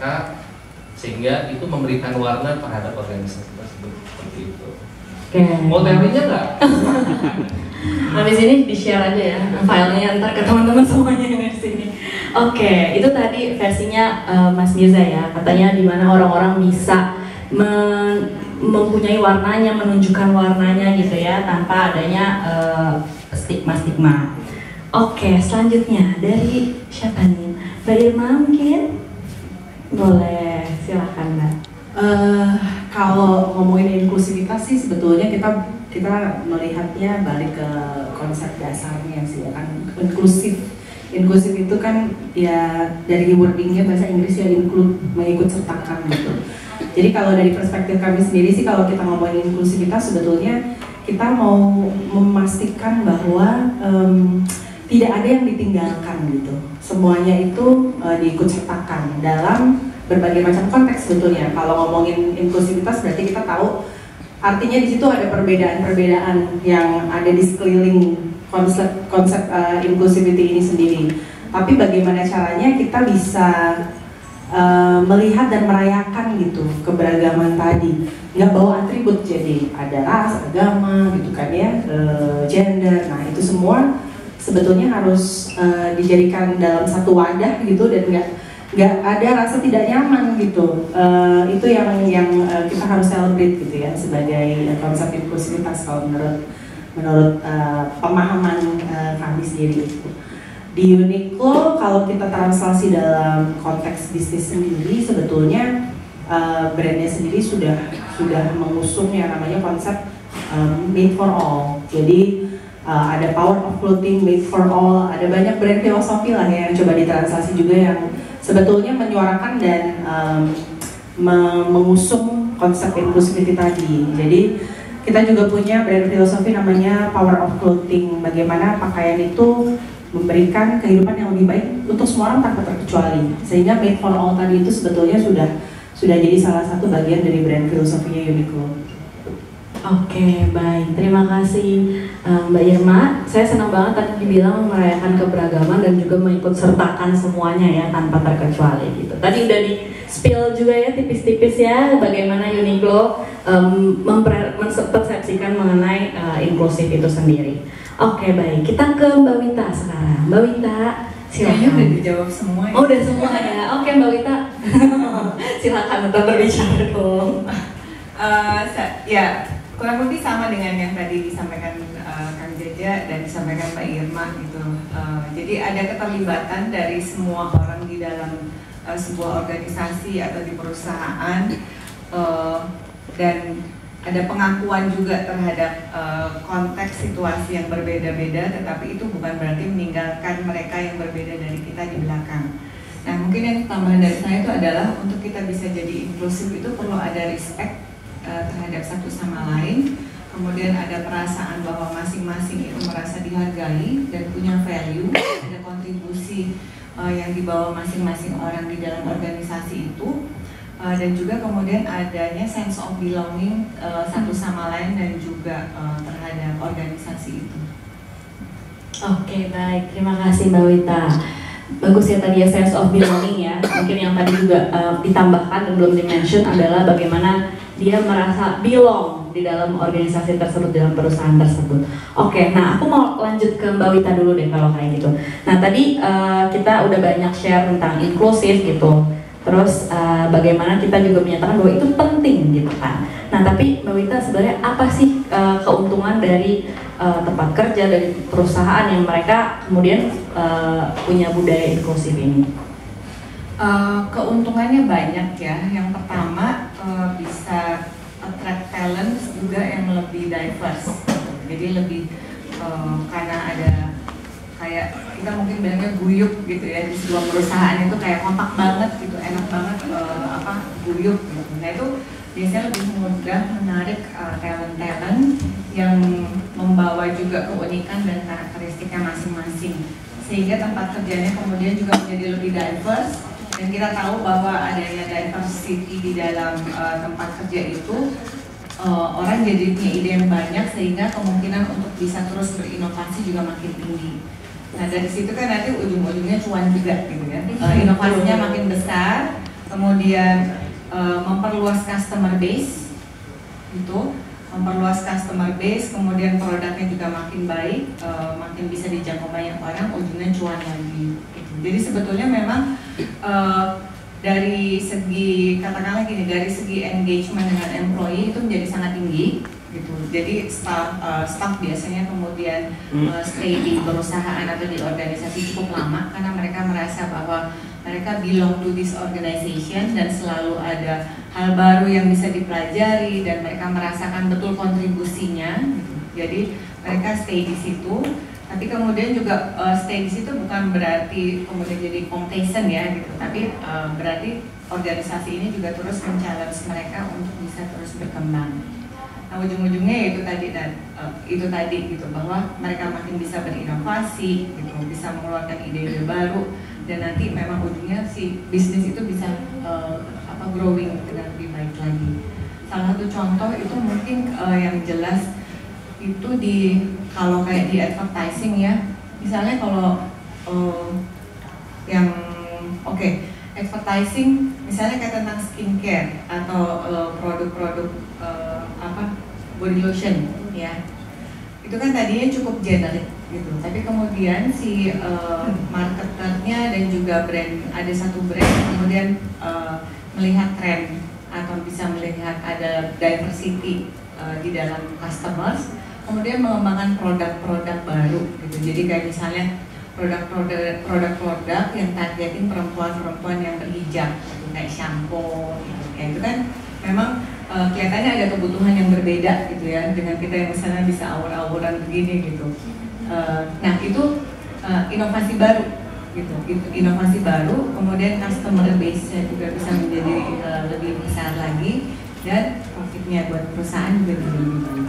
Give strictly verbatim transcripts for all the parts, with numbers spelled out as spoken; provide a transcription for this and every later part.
mereka, sehingga itu memberikan warna terhadap organisasi tersebut seperti itu. Okay. Mau teorinya nggak? Habis ini di-share aja ya filenya ntar ke teman-teman semuanya yang di sini. Oke, okay, itu tadi versinya uh, Mas Mirza ya, katanya di mana orang-orang bisa men mempunyai warnanya, menunjukkan warnanya gitu ya, tanpa adanya stigma-stigma. Uh, Oke, okay, selanjutnya dari siapa nih? Mbak Irma mungkin? Boleh, silakan Mbak. Uh, kalau ngomongin inklusivitas sih sebetulnya kita kita melihatnya balik ke konsep dasarnya sih ya kan, inklusif. Inklusif itu kan ya dari wordingnya bahasa Inggris ya, include, mengikut sertakan gitu. Jadi kalau dari perspektif kami sendiri sih, kalau kita ngomongin inklusivitas sebetulnya kita mau memastikan bahwa um, tidak ada yang ditinggalkan gitu. Semuanya itu uh, diikut sertakan dalam berbagai macam konteks sebetulnya. Kalau ngomongin inklusivitas berarti kita tahu artinya di situ ada perbedaan-perbedaan yang ada di sekeliling konsep konsep uh, inclusivity ini sendiri. Tapi bagaimana caranya kita bisa uh, melihat dan merayakan gitu keberagaman tadi, nggak bawa atribut, jadi ada ras, agama gitu kan ya, uh, gender. Nah itu semua sebetulnya harus uh, dijadikan dalam satu wadah gitu, dan nggak nggak ada rasa tidak nyaman gitu. Uh, itu yang yang uh, kita harus celebrate gitu ya sebagai uh, konsep inklusivitas kalau menurut menurut uh, pemahaman uh, kami sendiri itu. Di Uniqlo kalau kita translasi dalam konteks bisnis sendiri, sebetulnya uh, brandnya sendiri sudah sudah mengusung yang namanya konsep um, made for all. Jadi uh, ada power of clothing made for all. Ada banyak brand filosofi lah ya yang coba ditranslasi juga yang sebetulnya menyuarakan dan um, mengusung konsep inklusivity tadi. Jadi kita juga punya brand filosofi namanya Power of Clothing. Bagaimana pakaian itu memberikan kehidupan yang lebih baik untuk semua orang tanpa terkecuali. Sehingga made for all tadi itu sebetulnya sudah sudah jadi salah satu bagian dari brand filosofinya Uniqlo. Oke, baik. Terima kasih Mbak Irma. Saya senang banget tadi dibilang merayakan keberagaman dan juga mengikut sertakan semuanya ya tanpa terkecuali gitu. Tadi udah di spill juga ya tipis-tipis ya bagaimana Uniqlo um, mempersepsikan mengenai uh, inklusif itu sendiri. Oke, baik. Kita ke Mbak Wita sekarang. Mbak Wita, silakan. Kayaknya udah dijawab semua ya. Oh, udah semua ya. Oke, Mbak Wita. Silakan tetap berbicara dong. Uh, ya. Kurang lebih sama dengan yang tadi disampaikan uh, Kang Jaja dan disampaikan Mbak Irma gitu. Uh, jadi ada keterlibatan dari semua orang di dalam uh, sebuah organisasi atau di perusahaan, uh, dan ada pengakuan juga terhadap uh, konteks situasi yang berbeda-beda, tetapi itu bukan berarti meninggalkan mereka yang berbeda dari kita di belakang. Nah mungkin yang tambahan dari saya itu adalah untuk kita bisa jadi inklusif itu perlu ada respect terhadap satu sama lain, kemudian ada perasaan bahwa masing-masing itu merasa dihargai dan punya value, ada kontribusi uh, yang dibawa masing-masing orang di dalam organisasi itu, uh, dan juga kemudian adanya sense of belonging uh, satu sama lain dan juga uh, terhadap organisasi itu. Oke, baik, terima kasih Mbak Wita. Bagus ya tadi ya, sense of belonging ya. Mungkin yang tadi juga uh, ditambahkan dan belum di-mention adalah bagaimana dia merasa belong di dalam organisasi tersebut, dalam perusahaan tersebut. Oke, nah aku mau lanjut ke Mbak Wita dulu deh kalau kayak gitu. Nah tadi uh, kita udah banyak share tentang inklusif gitu. Terus uh, bagaimana kita juga menyatakan bahwa itu penting gitu kan. Nah tapi Mbak Wita sebenarnya apa sih uh, keuntungan dari uh, tempat kerja, dari perusahaan yang mereka kemudian uh, punya budaya inklusif ini? Uh, keuntungannya banyak ya. Yang pertama uh, bisa attract talent juga yang lebih diverse. Jadi lebih uh, karena ada kayak kita mungkin bilangnya guyup gitu ya di sebuah perusahaan itu kayak kompak banget gitu, enak banget uh, apa guyup gitu. Nah itu biasanya lebih mudah menarik uh, talent-talent yang membawa juga keunikan dan karakteristiknya masing-masing, sehingga tempat kerjanya kemudian juga menjadi lebih diverse. Dan kita tahu bahwa adanya diversity di dalam uh, tempat kerja itu uh, orang jadi punya ide yang banyak, sehingga kemungkinan untuk bisa terus berinovasi juga makin tinggi. Nah dari situ kan nanti ujung-ujungnya cuan juga gitu ya. Uh, inovasinya makin besar, kemudian uh, memperluas customer base, itu memperluas customer base, kemudian produknya juga makin baik, uh, makin bisa dijangkau banyak orang, ujungnya cuan lagi. Gitu. Jadi sebetulnya memang uh, dari segi, katakanlah gini, dari segi engagement dengan employee itu menjadi sangat tinggi gitu. Jadi staff, uh, staff biasanya kemudian uh, stay di perusahaan atau di organisasi cukup lama karena mereka merasa bahwa mereka belong to this organization dan selalu ada hal baru yang bisa dipelajari dan mereka merasakan betul kontribusinya gitu. Jadi mereka stay di situ. Tapi kemudian juga uh, stay di situ bukan berarti kemudian jadi complacent ya gitu, tapi uh, berarti organisasi ini juga terus men-challenge mereka untuk bisa terus berkembang. Nah ujung-ujungnya itu tadi dan uh, itu tadi gitu bahwa mereka makin bisa berinovasi gitu, bisa mengeluarkan ide-ide baru dan nanti memang ujungnya si bisnis itu bisa uh, apa growing dengan lebih baik lagi. Salah satu contoh itu mungkin uh, yang jelas itu di kalau kayak di advertising ya, misalnya kalau uh, yang oke okay, advertising misalnya kayak tentang skincare atau produk-produk uh, uh, apa body lotion ya, itu kan tadinya cukup generik gitu, tapi kemudian si uh, marketernya dan juga brand, ada satu brand kemudian uh, melihat tren atau bisa melihat ada diversity uh, di dalam customers, kemudian mengembangkan produk-produk baru gitu. Jadi kayak misalnya produk-produk produk-produk yang targetin perempuan-perempuan yang berhijab gitu, kayak shampoo gitu. Ya itu kan memang uh, kelihatannya ada kebutuhan yang berbeda gitu ya dengan kita yang misalnya bisa awur-awuran begini gitu. Uh, nah itu uh, inovasi baru gitu. Itu inovasi baru, kemudian customer base-nya juga bisa menjadi uh, lebih besar lagi dan profitnya buat perusahaan juga jadi lebih baik.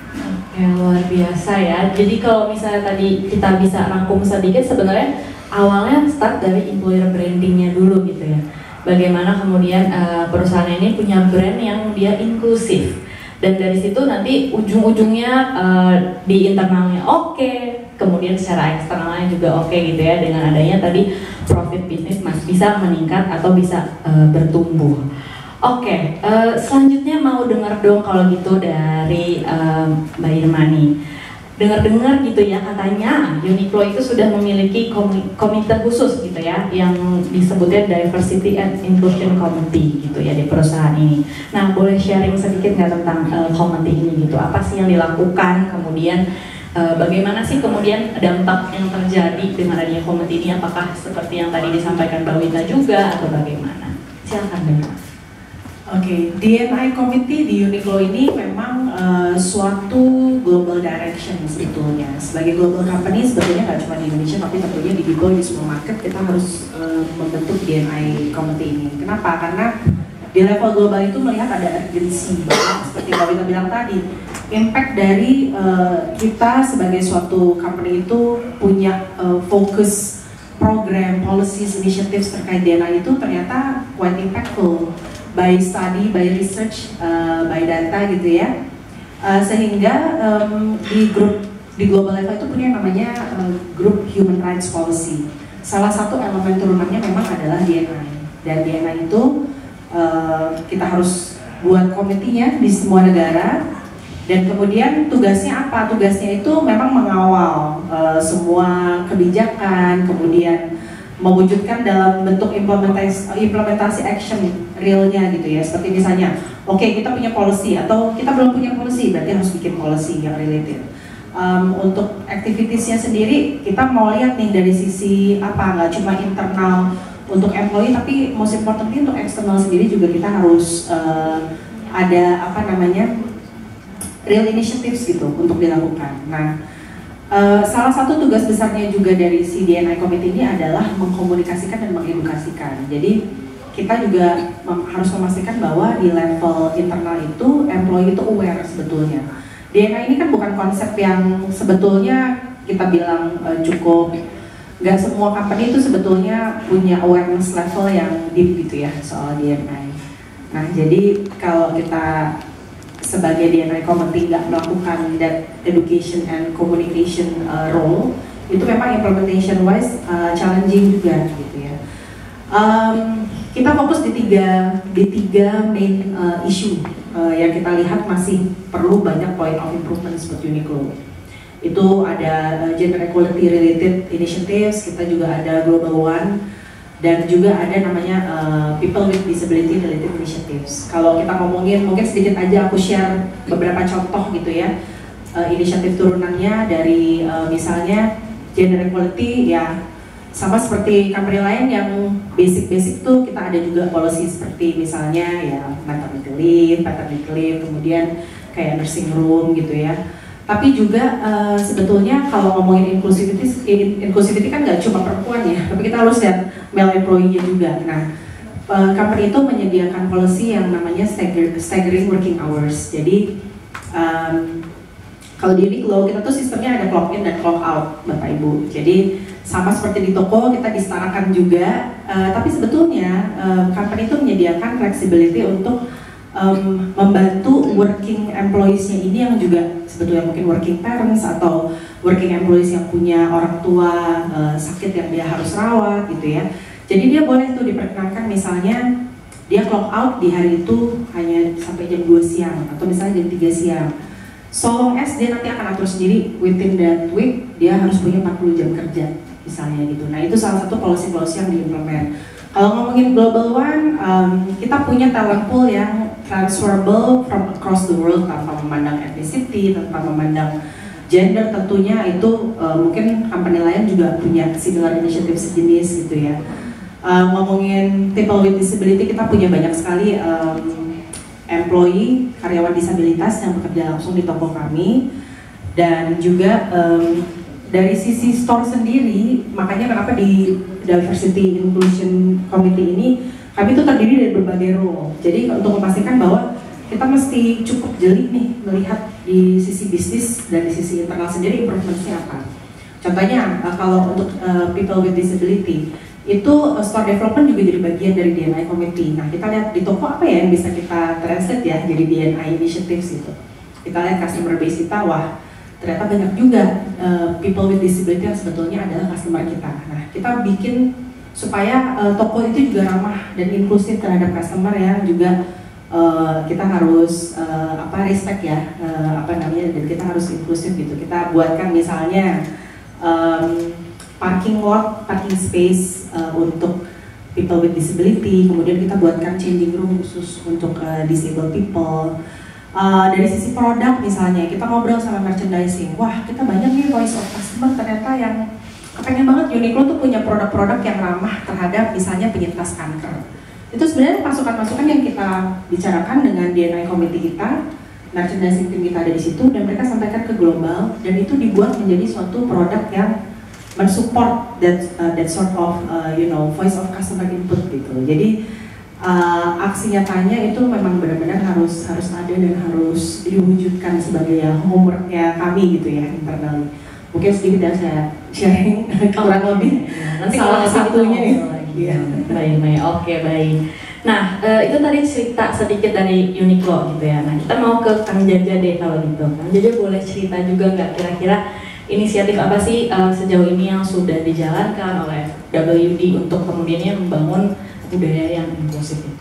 Ya luar biasa ya. Jadi kalau misalnya tadi kita bisa rangkum sedikit, sebenarnya awalnya start dari employer brandingnya dulu gitu ya. Bagaimana kemudian uh, perusahaan ini punya brand yang dia inklusif dan dari situ nanti ujung-ujungnya uh, di internalnya oke, okay, kemudian secara eksternalnya juga oke okay gitu ya, dengan adanya tadi profit bisnis mas bisa meningkat atau bisa uh, bertumbuh. Oke, okay, uh, selanjutnya mau dengar dong kalau gitu dari uh, Mbak Irmani. Dengar-dengar gitu ya katanya Uniqlo itu sudah memiliki komite khusus gitu ya yang disebutnya Diversity and Inclusion Committee gitu ya di perusahaan ini. Nah boleh sharing sedikit nggak tentang uh, committee ini gitu? Apa sih yang dilakukan? Kemudian uh, bagaimana sih kemudian dampak yang terjadi dengan adanya committee ini? Apakah seperti yang tadi disampaikan Mbak Wita juga atau bagaimana? Silakan Mbak. Oke, okay. D and I Committee di Uniqlo ini memang uh, suatu global direction sebetulnya. Sebagai global company sebetulnya nggak cuma di Indonesia tapi tentunya di deploy di semua market kita harus uh, membentuk D and I Committee ini. Kenapa? Karena di level global itu melihat ada urgency bahwa seperti yang kita bilang tadi, impact dari uh, kita sebagai suatu company itu punya uh, fokus program, policies, initiatives terkait D and I itu ternyata quite impactful. By study, by research, uh, by data gitu ya, uh, sehingga um, di grup di global level itu punya yang namanya uh, Group Human Rights Policy. Salah satu elemen turunannya memang adalah D and I, dan D and I itu uh, kita harus buat komitinya di semua negara, dan kemudian tugasnya apa? Tugasnya itu memang mengawal uh, semua kebijakan, kemudian mewujudkan dalam bentuk implementasi implementasi action realnya gitu ya, seperti misalnya oke okay, kita punya policy atau kita belum punya policy berarti harus bikin policy yang related. Um, untuk activitiesnya sendiri kita mau lihat nih dari sisi apa, nggak cuma internal untuk employee tapi most importantly untuk eksternal sendiri juga kita harus uh, ada apa namanya real initiatives gitu untuk dilakukan. Nah Uh, salah satu tugas besarnya juga dari si D and I Committee ini adalah mengkomunikasikan dan mengedukasikan. Jadi kita juga mem harus memastikan bahwa di level internal itu employee itu aware sebetulnya. D and I ini kan bukan konsep yang sebetulnya kita bilang uh, cukup, nggak semua company itu sebetulnya punya awareness level yang deep gitu ya soal D and I. Nah jadi kalau kita sebagai D and I Committee nggak melakukan that education and communication uh, role, itu memang implementation wise uh, challenging juga gitu ya. Um, kita fokus di tiga di tiga main uh, issue uh, yang kita lihat masih perlu banyak point of improvement buat Uniqlo. Itu ada uh, gender equality related initiatives, kita juga ada Global One, dan juga ada namanya uh, people with disability related initiatives. Kalau kita ngomongin, mungkin sedikit aja aku share beberapa contoh gitu ya, uh, inisiatif turunannya dari uh, misalnya gender equality ya. Sama seperti company lain yang basic-basic tuh kita ada juga policy seperti misalnya ya maternity leave, paternity leave, kemudian kayak nursing room gitu ya. Tapi juga uh, sebetulnya kalau ngomongin inclusivity, inclusivity kan nggak cuma perempuan ya, tapi kita harus lihat male employee-nya juga. Nah, uh, company itu menyediakan policy yang namanya stagger, staggering working hours. Jadi um, kalau di Uniqlo kita tuh sistemnya ada clock in dan clock out, Bapak Ibu. Jadi sama seperti di toko kita disetarakan juga, uh, tapi sebetulnya uh, company itu menyediakan flexibility untuk um, membantu working employees-nya ini yang juga sebetulnya mungkin working parents atau working employees yang punya orang tua uh, sakit yang dia harus rawat gitu ya. Jadi dia boleh tuh diperkenankan misalnya dia clock out di hari itu hanya sampai jam dua siang atau misalnya jam tiga siang. So long as dia nanti akan atur sendiri within that week dia harus punya empat puluh jam kerja misalnya gitu. Nah itu salah satu policy-policy yang diimplement. Kalau ngomongin Global One, um, kita punya talent pool yang transferable from across the world tanpa memandang ethnicity, tanpa memandang gender tentunya. Itu uh, mungkin company lain juga punya similar initiative sejenis gitu ya. Uh, ngomongin people with disability, kita punya banyak sekali um, employee, karyawan disabilitas yang bekerja langsung di toko kami. Dan juga um, dari sisi store sendiri, makanya kenapa di Diversity Inclusion Committee ini kami itu terdiri dari berbagai role. Jadi untuk memastikan bahwa kita mesti cukup jeli nih melihat di sisi bisnis dan di sisi internal sendiri improvementnya apa. Contohnya kalau untuk uh, people with disability itu uh, store development juga jadi bagian dari D and I Committee. Nah kita lihat di toko apa ya yang bisa kita translate ya jadi D and I initiatives gitu. Kita lihat customer base kita, wah ternyata banyak juga uh, people with disability yang sebetulnya adalah customer kita. Nah, kita bikin supaya uh, toko itu juga ramah dan inklusif terhadap customer ya, juga uh, kita harus uh, apa respect ya, uh, apa namanya, dan kita harus inklusif gitu. Kita buatkan misalnya um, parking lot, parking space uh, untuk people with disability, kemudian kita buatkan changing room khusus untuk uh, disabled people. Uh, dari sisi produk misalnya, kita ngobrol sama merchandising, wah kita banyak nih voice of customer ternyata yang kepengen banget Uniqlo tuh punya produk-produk yang ramah terhadap misalnya penyintas kanker. Itu sebenarnya masukan-masukan yang kita bicarakan dengan D and I Committee kita, merchandising team kita ada di situ, dan mereka sampaikan ke global, dan itu dibuat menjadi suatu produk yang mensupport that uh, that sort of uh, you know voice of customer input gitu. Jadi Uh, aksi nyatanya itu memang benar-benar harus harus ada dan harus diwujudkan sebagai ya homeworknya kami gitu ya internal. Mungkin sedikit ya saya sharing kurang lebih nanti salah satunya ya. Baik, baik, oke baik. Nah uh, itu tadi cerita sedikit dari Uniqlo gitu ya. Nah kita mau ke Kang Jaja deh kalau gitu. Kang Jaja boleh cerita juga nggak kira-kira inisiatif apa sih uh, sejauh ini yang sudah dijalankan oleh W D untuk kemudiannya membangun budaya yang inklusif itu.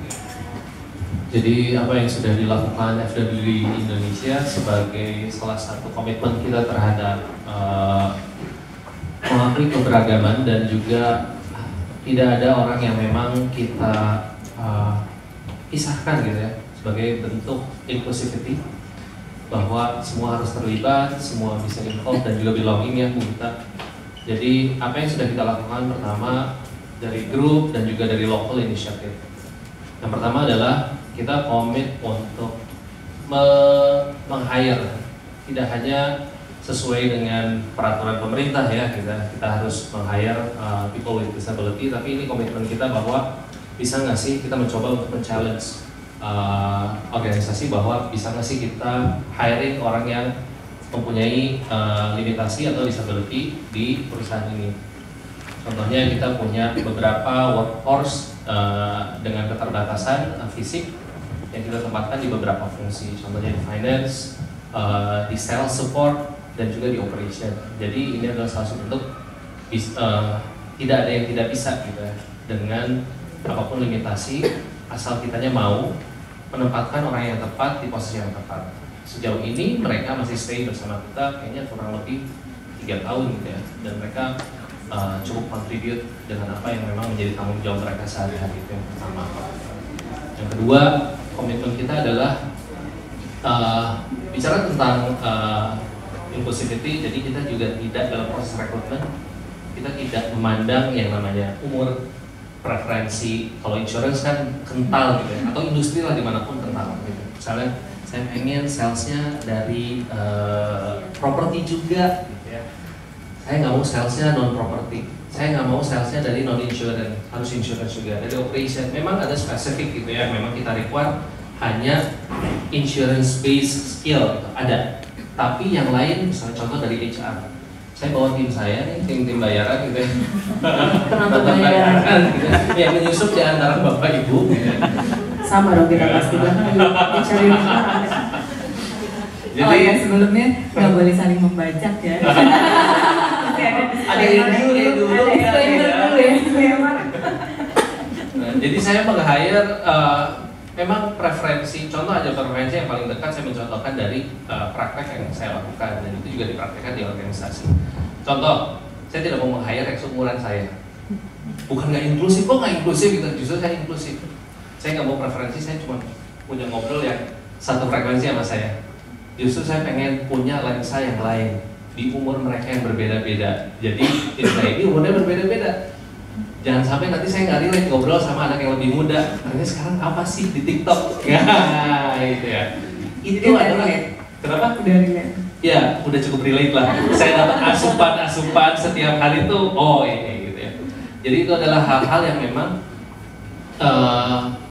Jadi apa yang sudah dilakukan F W D Indonesia sebagai salah satu komitmen kita terhadap uh, mengakui keberagaman dan juga tidak ada orang yang memang kita uh, pisahkan gitu ya sebagai bentuk inclusivity, bahwa semua harus terlibat, semua bisa involved dan juga belonging ya Bu Gita. Jadi apa yang sudah kita lakukan pertama dari grup dan juga dari local initiative. Yang pertama adalah kita komit untuk meng-hire, tidak hanya sesuai dengan peraturan pemerintah ya, kita kita harus meng-hire uh, people with disability, tapi ini komitmen kita bahwa bisa nggak sih kita mencoba untuk men-challenge uh, organisasi bahwa bisa nggak sih kita hiring orang yang mempunyai uh, limitasi atau disability di perusahaan ini. Contohnya kita punya beberapa workforce uh, dengan keterbatasan uh, fisik yang kita tempatkan di beberapa fungsi, contohnya di finance, uh, di sales support, dan juga di operation. Jadi ini adalah salah satu bentuk bis, uh, tidak ada yang tidak bisa gitu ya, dengan apapun limitasi, asal kitanya mau menempatkan orang yang tepat di posisi yang tepat. Sejauh ini mereka masih stay bersama kita kayaknya kurang lebih tiga tahun gitu ya, dan mereka uh, cukup contribute dengan apa yang memang menjadi tanggung jawab mereka sehari-hari. Itu yang pertama. Yang kedua, komitmen kita adalah uh, bicara tentang uh, inclusivity, jadi kita juga tidak dalam proses rekrutmen, kita tidak memandang yang namanya umur, preferensi. Kalau insurance kan kental gitu ya, atau industri lah dimanapun kental gitu. Misalnya saya pengen salesnya dari uh, properti juga gitu ya, saya nggak mau salesnya non properti, saya nggak mau salesnya dari non insurance, harus insurance juga, dari operation. Memang ada spesifik gitu ya, memang kita require hanya insurance based skill gitu, ada. Tapi yang lain, misalnya contoh dari H R, saya bawa tim saya nih, tim-tim bayaran gitu ya, penonton bayaran gitu, yang menyusup di antara bapak ibu gitu. Sama dong kita pasti belakang cari orang. Jadi, oh ya, sebelumnya nggak boleh saling membajak ya. ada yang dulu, dulu, ada disclaimer dulu ya. Nah, jadi saya meng-hire uh, memang preferensi, contoh aja preferensi yang paling dekat saya mencontohkan dari uh, praktek yang saya lakukan, dan itu juga dipraktekkan di organisasi. Contoh, saya tidak mau meng-hire yang seumuran saya. Bukan nggak inklusif, kok nggak inklusif gitu, justru saya inklusif. Saya nggak mau preferensi, saya cuma punya ngobrol yang satu frekuensi sama saya. Justru saya pengen punya lensa yang lain di umur mereka yang berbeda-beda. Jadi tim saya ini umurnya berbeda-beda. Jangan sampai nanti saya nggak relate ngobrol sama anak yang lebih muda. Karena sekarang apa sih di TikTok? Ya, itu ya. Itu adalah kenapa? Udah relate. Ya, udah cukup relate lah. Saya dapat asupan-asupan setiap hari tuh. Oh ini gitu ya. Jadi itu adalah hal-hal yang memang uh,